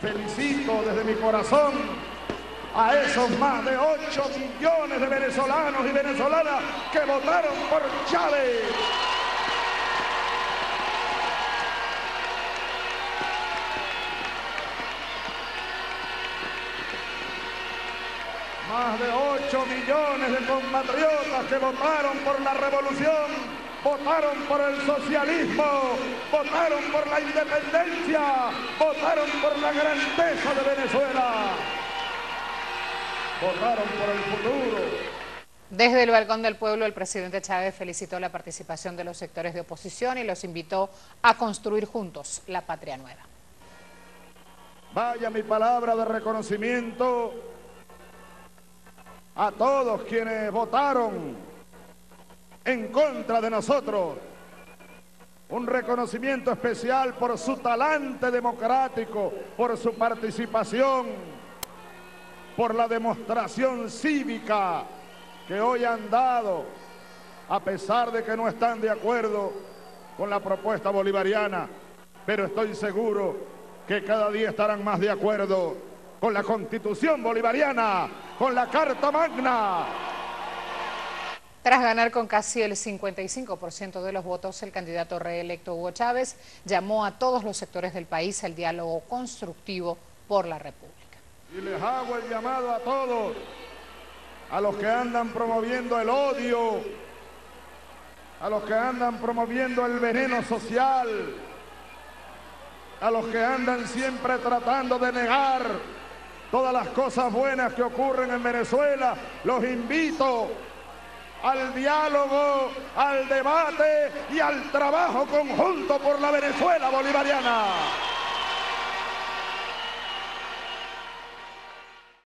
Felicito desde mi corazón a esos más de 8 millones de venezolanos y venezolanas que votaron por Chávez. Más de 8 millones de compatriotas que votaron por la revolución, votaron por el socialismo, votaron por la independencia, votaron por la grandeza de Venezuela, votaron por el futuro. Desde el balcón del pueblo, el presidente Chávez felicitó la participación de los sectores de oposición y los invitó a construir juntos la patria nueva. Vaya mi palabra de reconocimiento a todos quienes votaron en contra de nosotros. Un reconocimiento especial por su talante democrático, por su participación, por la demostración cívica que hoy han dado, a pesar de que no están de acuerdo con la propuesta bolivariana, pero estoy seguro que cada día estarán más de acuerdo con la Constitución bolivariana, con la Carta Magna. Tras ganar con casi el 55% de los votos, el candidato reelecto Hugo Chávez llamó a todos los sectores del país al diálogo constructivo por la República. Y les hago el llamado a todos, a los que andan promoviendo el odio, a los que andan promoviendo el veneno social, a los que andan siempre tratando de negar todas las cosas buenas que ocurren en Venezuela, los invito al diálogo, al debate y al trabajo conjunto por la Venezuela bolivariana.